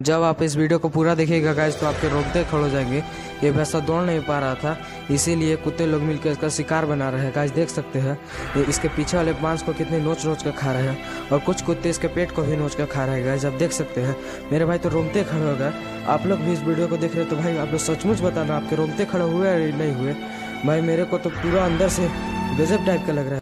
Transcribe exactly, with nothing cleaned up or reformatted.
जब आप इस वीडियो को पूरा देखिएगा गाइस तो आपके रोंगटे खड़े हो जाएंगे। ये भैंसा दौड़ नहीं पा रहा था, इसीलिए कुत्ते लोग मिलकर इसका शिकार बना रहे हैं। गाइस देख सकते हैं ये इसके पीछे वाले मांस को कितने नोच नोच कर खा रहे हैं और कुछ कुत्ते इसके पेट को भी नोच कर खा रहे हैं। गाइस आप देख सकते हैं मेरे भाई तो रोंगटे खड़े हो गए। आप लोग भी इस वीडियो को देख रहे हैं तो भाई आप लोग सचमुच बताना आपके रोंगटे खड़े हुए या नहीं हुए। भाई मेरे को तो पूरा अंदर से गजब टाइप का लग रहा है।